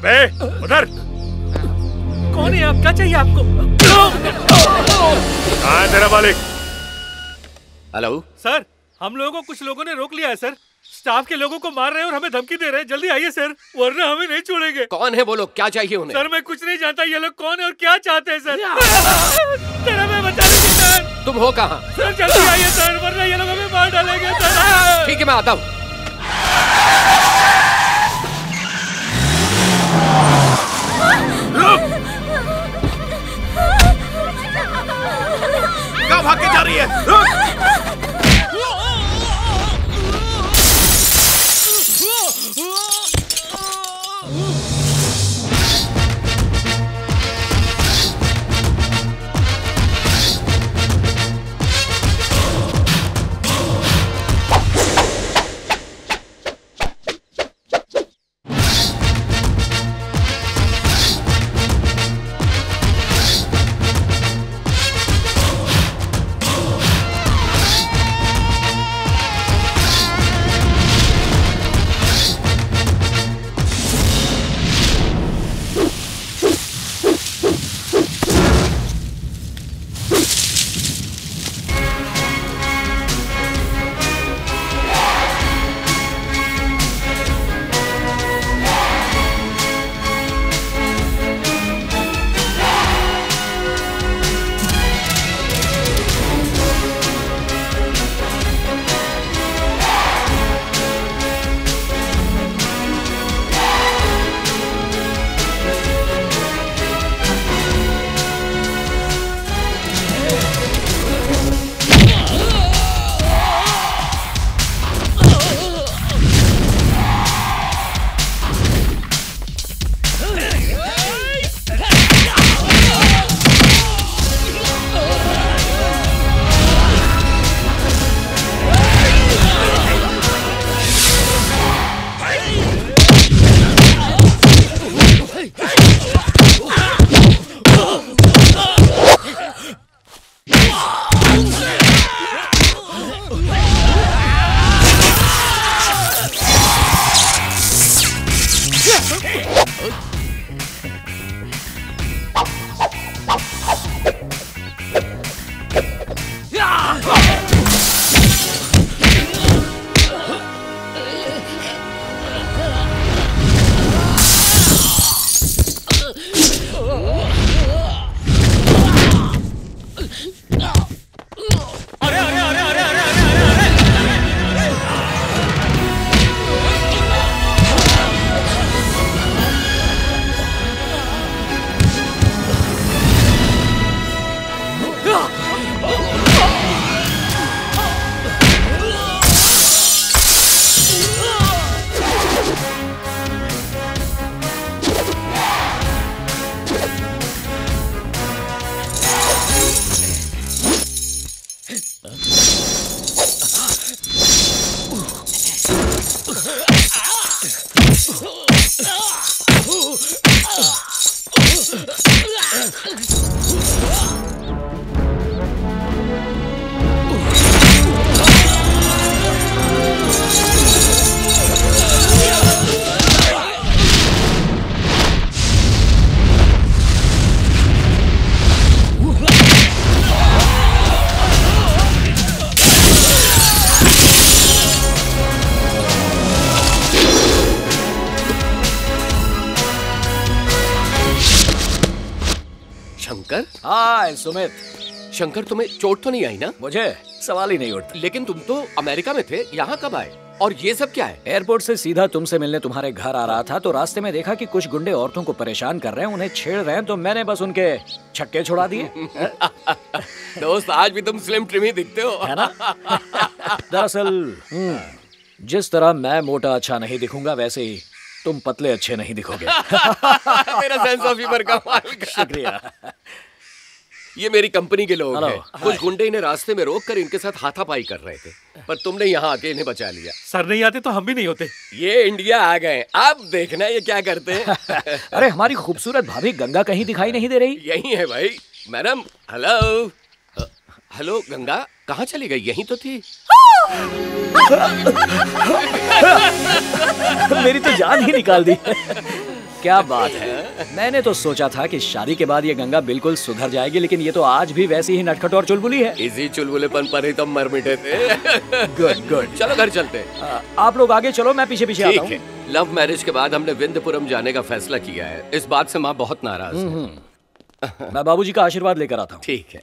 अबे उधर। कौन है आप? क्या चाहिए आपको? कहाँ है तेरा मालिक? हेलो सर, हम लोगों को कुछ लोगों ने रोक लिया है सर। स्टाफ के लोगों को मार रहे हैं और हमें धमकी दे रहे हैं। जल्दी आइए सर, वरना हमें नहीं छोड़ेंगे। कौन है वो लोग? क्या चाहिए उन्हें? सर मैं कुछ नहीं जानता ये लोग कौन है और क्या चाहते हैं सर। तेरा मैं बता दूंगी सर। तुम हो कहाँ? सर जल्दी आइए सर, वरना ये लोग हमें मार डालेंगे सर। ठीक है, मैं आता हूँ। कहाँ भाग के जा रही है? रुक! शंकर? हाय सुमित। शंकर, तुम्हें चोट तो नहीं आई ना? मुझे सवाल ही नहीं उठता। लेकिन तुम तो अमेरिका में थे, यहाँ कब आए? और ये सब क्या है? एयरपोर्ट से सीधा तुमसे मिलने तुम्हारे घर आ रहा था तो रास्ते में देखा कि कुछ गुंडे औरतों को परेशान कर रहे हैं, उन्हें छेड़ रहे हैं, तो मैंने बस उनके छक्के छुड़ा दिए। दोस्त, आज भी तुम स्लिम ट्रिम ही दिखते हो, है ना? दरअसल जिस तरह मैं मोटा अच्छा नहीं दिखूंगा, वैसे ही तुम पतले अच्छे नहीं दिखोगे। मेरा सेंस ऑफ ह्यूमर कमाल का। शुक्रिया। ये मेरी कंपनी के लोग हैं। कुछ हाय। गुंडे इन्हें रास्ते में रोककर इनके साथ हाथापाई कर रहे थे, पर तुमने यहाँ आके इन्हें बचा लिया। सर नहीं आते तो हम भी नहीं होते। ये इंडिया आ गए, अब देखना ये क्या करते हैं। अरे हमारी खूबसूरत भाभी गंगा कहीं दिखाई नहीं दे रही। यही है भाई। Madam, hello. हेलो गंगा, कहाँ चली गई? यहीं तो थी। मेरी तो जान ही निकाल दी। क्या बात है। मैंने तो सोचा था कि शादी के बाद ये गंगा बिल्कुल सुधर जाएगी, लेकिन ये तो आज भी वैसी ही नटखट और चुलबुली है। इसी चुलबुलेपन पर ही तो मर मिटे थे। Good good. चलो घर चलते हैं। आप लोग आगे चलो, मैं पीछे पीछे आता हूँ। ठीक है। लव मैरिज के बाद हमने विंध्यपुरम जाने का फैसला किया है। इस बात से माँ बहुत नाराज है। मैं बाबूजी का आशीर्वाद लेकर आता हूँ। ठीक है।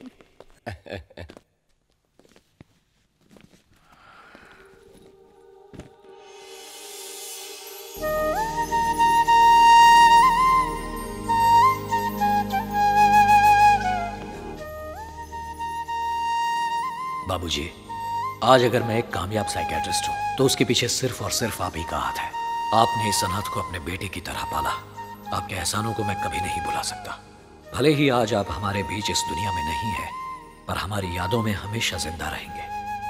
बाबूजी, आज अगर मैं एक कामयाब साइकियाट्रिस्ट हूँ तो उसके पीछे सिर्फ और सिर्फ आप ही का हाथ है। आपने इस अनाथ को अपने बेटे की तरह पाला। आपके एहसानों को मैं कभी नहीं भुला सकता। भले ही आज आप हमारे बीच इस दुनिया में नहीं है, पर हमारी यादों में हमेशा जिंदा रहेंगे।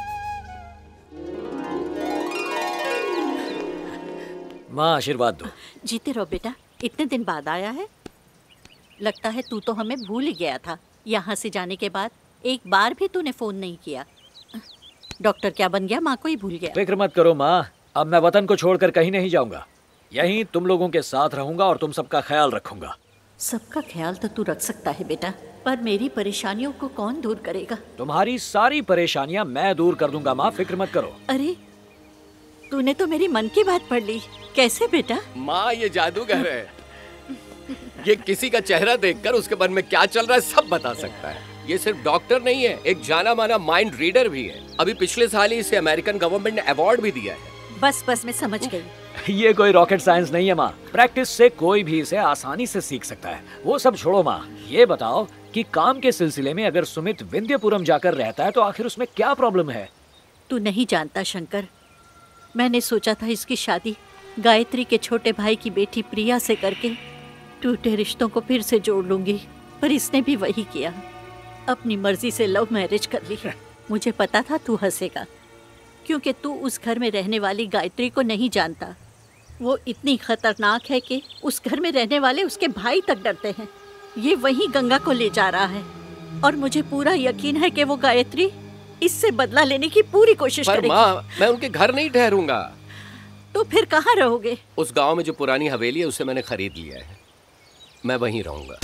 माँ आशीर्वाद दो। जीते रहो बेटा। इतने दिन बाद आया है। लगता है तू तो हमें भूल ही गया था। यहाँ से जाने के बाद एक बार भी तूने फोन नहीं किया। डॉक्टर क्या बन गया, माँ को ही भूल गया। फिक्र मत करो माँ, अब मैं वतन को छोड़कर कहीं नहीं जाऊंगा। यहीं तुम लोगों के साथ रहूंगा और तुम सबका ख्याल रखूंगा। सबका ख्याल तो तू रख सकता है बेटा, पर मेरी परेशानियों को कौन दूर करेगा? तुम्हारी सारी परेशानियां मैं दूर कर दूंगा माँ, फिक्र मत करो। अरे तूने तो मेरी मन की बात पढ़ ली। कैसे बेटा? माँ ये जादूगर है। ये किसी का चेहरा देखकर उसके मन में क्या चल रहा है सब बता सकता है। ये सिर्फ डॉक्टर नहीं है, एक जाना माना माइंड रीडर भी है। अभी पिछले साल ही इसे अमेरिकन गवर्नमेंट ने अवार्ड भी दिया है। बस बस मैं समझ गई। ये कोई रॉकेट साइंस नहीं है माँ। प्रैक्टिस से कोई भी इसे आसानी से सीख सकता है। वो सब छोड़ो माँ, ये बताओ कि काम के सिलसिले में अगर सुमित विंध्यपुरम जाकर रहता है तो आखिर उसमें क्या प्रॉब्लम है? तू नहीं जानता शंकर, मैंने सोचा था इसकी शादी गायत्री के छोटे भाई की बेटी प्रिया से करके टूटे रिश्तों को फिर से जोड़ लूंगी, पर इसने भी वही किया। अपनी मर्जी से लव मैरिज कर ली। मुझे पता था तू हंसेगा, क्योंकि तू उस घर में रहने वाली गायत्री को नहीं जानता। वो इतनी खतरनाक है कि उस घर में रहने वाले उसके भाई तक डरते हैं। ये वही गंगा को ले जा रहा है और मुझे पूरा यकीन है कि वो गायत्री इससे बदला लेने की पूरी कोशिश पर करेगी। माँ, मैं उनके घर नहीं ठहरूंगा। तो फिर कहाँ रहोगे? उस गांव में जो पुरानी हवेली है उसे मैंने खरीद लिया है, मैं वहीं रहूंगा।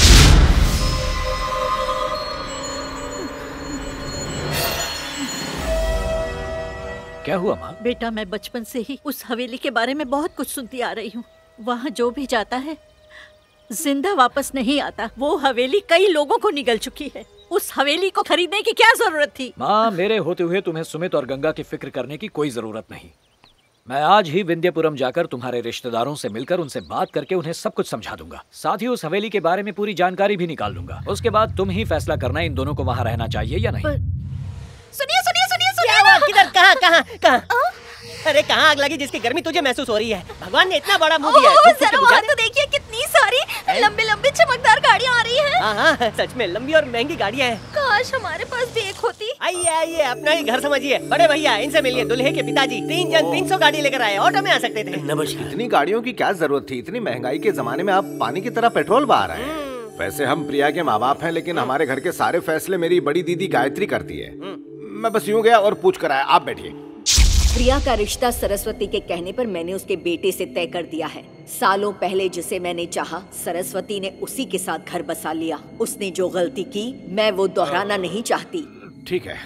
क्या हुआ माँ? बेटा मैं बचपन से ही उस हवेली के बारे में बहुत कुछ सुनती आ रही हूँ। वहाँ जो भी जाता है जिंदा वापस नहीं आता। वो हवेली कई लोगों को निगल चुकी है। उस हवेली को खरीदने की क्या जरूरत थी? माँ, मेरे होते हुए तुम्हें सुमित और गंगा की फिक्र करने की कोई जरूरत नहीं। मैं आज ही विंध्यपुरम जाकर तुम्हारे रिश्तेदारों से मिलकर उनसे बात करके उन्हें सब कुछ समझा दूंगा। साथ ही उस हवेली के बारे में पूरी जानकारी भी निकाल लूंगा। उसके बाद तुम ही फैसला करना इन दोनों को वहाँ रहना चाहिए या नहीं। सुनिए सुनिए सुनिए सुनिए। किधर? कहाँ कहाँ कहाँ? अरे कहाँ आग लगी जिसकी गर्मी तुझे महसूस हो रही है? भगवान ने इतना बड़ा मुंह दिया है। जरा वहाँ तो देखिए, कितनी सारी लंबी लंबी चमकदार गाड़ियाँ आ रही हैं। हाँ हाँ सच में लंबी और महंगी गाड़ियाँ हैं। काश हमारे पास भी एक होती। आइए आइए, अपना ही घर समझिए। बड़े भैया इनसे मिलिए, दूल्हे के पिताजी। 3 जन 300 गाड़ी लेकर आए, ऑटो में आ सकते थे। नमस्कार। इतनी गाड़ियों की क्या जरूरत थी? इतनी महंगाई के जमाने में आप पानी की तरह पेट्रोल बहा रहे हैं। वैसे हम प्रिया के माँ बाप हैं, लेकिन हमारे घर के सारे फैसले मेरी बड़ी दीदी गायत्री करती है। मैं बस यूं गया और पूछ कर आया। आप बैठिए। प्रिया का रिश्ता सरस्वती के कहने पर मैंने उसके बेटे से तय कर दिया है। सालों पहले जिसे मैंने चाहा, सरस्वती ने उसी के साथ घर बसा लिया। उसने जो गलती की मैं वो दोहराना नहीं चाहती। ठीक है।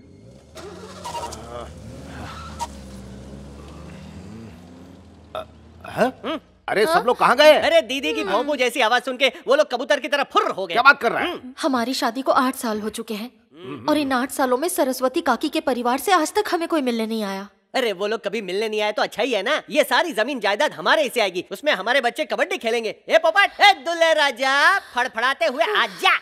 अरे सब लोग कहाँ गए? अरे दीदी की भौंपू जैसी आवाज सुन के वो लोग कबूतर की तरह फुर्र हो गए। क्या बात कर रहे हैं? हमारी शादी को 8 साल हो चुके हैं और इन 8 सालों में सरस्वती काकी के परिवार से आज तक हमें कोई मिलने नहीं आया। अरे वो लोग कभी मिलने नहीं आए तो अच्छा ही है ना। ये सारी जमीन जायदाद हमारे हिस्से आएगी, उसमें हमारे बच्चे कबड्डी खेलेंगे। ए पोपट, ए दुल्हे राजा, फड़फड़ाते हुए आजा।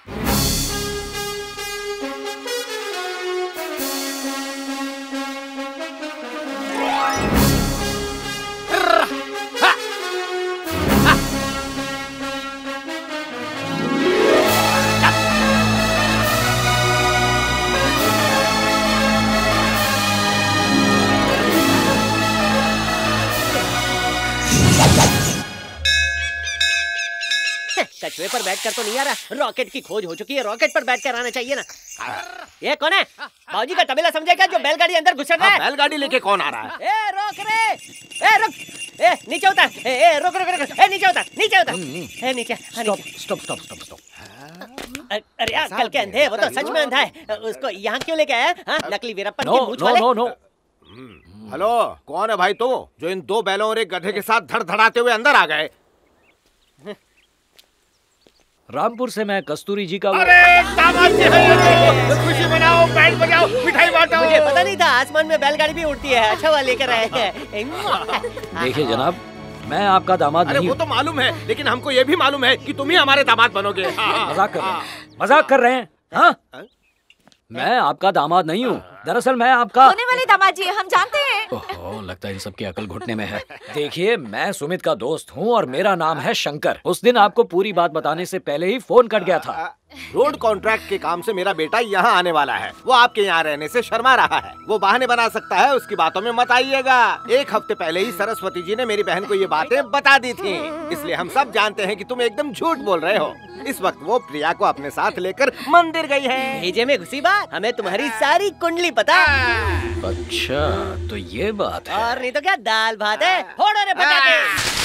कछुए पर बैठ कर तो नहीं आ रहा, रॉकेट की खोज हो चुकी है, रॉकेट पर बैठ कर आना चाहिए ना। ये कौन है? बाबूजी का तबेला समझेगा जो बैलगाड़ी अंदर घुस रहा है। बैलगाड़ी लेके कौन आ रहा है? ए रोक रे, ए रुक, ए नीचे उतर। रुक रुक रुक, नीचे उतर, नीचे उतर। नीचे, स्टॉप। अरे यार, कल के अंधे, वो तो सच में अंधा है। उसको यहाँ क्यों लेके आया? नकली वीरप्पन के मूंछ वाले। नो। हेलो, कौन है भाई तू जो इन 2 बैलों और एक गधे के साथ धड़धड़ाते हुए अंदर आ गए? रामपुर से मैं कस्तूरी जी का अरे दामाद जी, खुशी मनाओ, बैंड बजाओ, मिठाई बांटो। मुझे पता नहीं था आसमान में बैलगाड़ी भी उड़ती है। अच्छा हुआ लेकर आए हैं। देखिए जनाब, मैं आपका दामाद अरे नहीं वो हूँ। तो मालूम है, लेकिन हमको ये भी मालूम है कि तुम ही हमारे दामाद बनोगे। मजाक कर रहे हैं? हाँ? मैं आपका दामाद नहीं हूँ, दरअसल मैं आपका होने वाले दामाद जी, हम जानते हैं। ओहो, लगता है इन सबकी अकल घुटने में है। देखिए, मैं सुमित का दोस्त हूँ और मेरा नाम है शंकर। उस दिन आपको पूरी बात बताने से पहले ही फोन कट गया था। रोड कॉन्ट्रैक्ट के काम से मेरा बेटा यहाँ आने वाला है। वो आपके यहाँ रहने से शर्मा रहा है। वो बहाने बना सकता है, उसकी बातों में मत आइएगा। 1 हफ्ते पहले ही सरस्वती जी ने मेरी बहन को ये बातें बता दी थी, इसलिए हम सब जानते हैं कि तुम एकदम झूठ बोल रहे हो। इस वक्त वो प्रिया को अपने साथ लेकर मंदिर गई है। भेजे में घुसी बात, हमें तुम्हारी सारी कुंडली पता। अच्छा, तो ये बात है। और नहीं तो क्या, दाल भात है। फोड़ो रे पटाखे।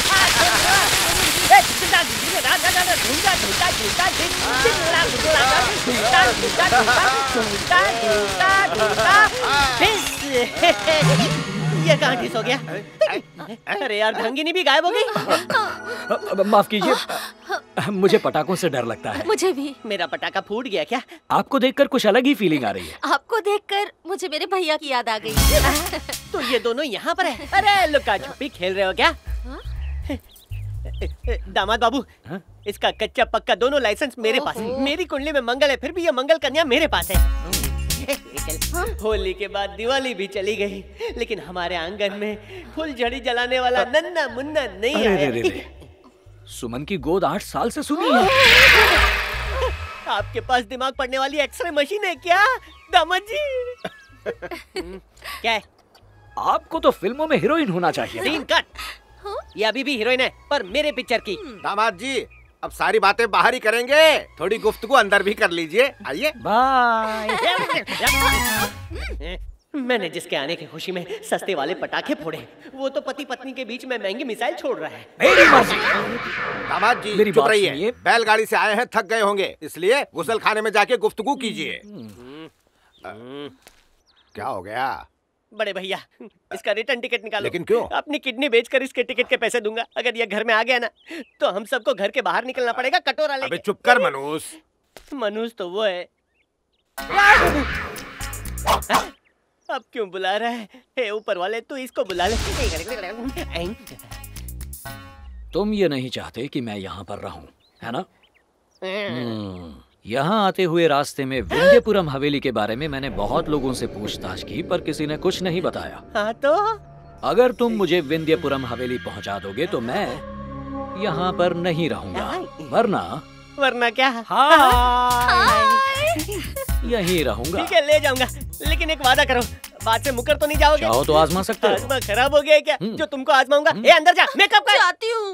ये कहाँ ठिस हो गया? अरे यार, ढंगिनी भी गायब हो गई। माफ कीजिए, मुझे पटाखों से डर लगता है। मुझे भी। मेरा पटाखा फूट गया क्या? आपको देखकर कुछ अलग ही फीलिंग आ रही है। आपको देखकर मुझे मेरे भैया की याद आ गई। तो ये दोनों यहाँ पर है? अरे लुका छुपी खेल रहे हो क्या? दामाद बाबू, इसका कच्चा पक्का दोनों लाइसेंस मेरे पास है। मेरी कुंडली में मंगल है, फिर भी ये मंगल कन्या मेरे पास है। होली के बाद दिवाली भी चली गई, लेकिन हमारे आंगन में फुलझड़ी जलाने वाला नन्ना मुन्ना नहीं आया। सुमन की गोद 8 साल से सुनी है। आपके पास दिमाग पढ़ने वाली एक्सरे मशीन है क्या दामाद जी? क्या है? आपको तो फिल्मों में हीरोइन होना चाहिए। Scene cut. ये अभी भी हीरोइन है, पर मेरे पिक्चर की। दामाद जी, अब सारी बातें बाहर ही करेंगे, थोड़ी गुफ्तगू अंदर भी कर लीजिए। आइए। बाय। मैंने जिसके आने की खुशी में सस्ते वाले पटाखे फोड़े, वो तो पति पत्नी के बीच में महंगी मिसाइल छोड़ रहा है। दामाद जी, मेरी चुप बात रहिए। सुनिए। बैलगाड़ी से आए हैं, थक गए होंगे, इसलिए गुसल खाने में जाके गुफ्तगू कीजिए। क्या हो गया? बड़े भैया, इसका रिटर्न टिकट निकालो। लेकिन क्यों? अपनी किडनी बेचकर इसके टिकट के पैसे दूंगा। अगर ये घर में आ गया ना, तो हम सबको घर के बाहर निकलना पड़ेगा कटोरा लेके। अबे चुप कर मनूस। मनूस तो वो है। अब क्यों बुला रहा है? हे ऊपर वाले, तू इसको बुला ले। तुम ये नहीं चाहते कि मैं यहाँ पर रहूं, है ना? यहाँ आते हुए रास्ते में विंध्यपुरम हवेली के बारे में मैंने बहुत लोगों से पूछताछ की, पर किसी ने कुछ नहीं बताया। हाँ तो? अगर तुम मुझे विंध्यपुरम हवेली पहुँचा दोगे तो मैं यहाँ पर नहीं रहूंगा, वरना क्या? यहीं रहूंगा। ठीक है, ले जाऊंगा, लेकिन एक वादा करो, बात से मुकर तो नहीं जाओगे? चाहो तो आजमा सकते हो। आजमा खराब हो गया है क्या? जो तुमको आजमाऊंगा। ए अंदर जा, मैं कब जाती हूँ।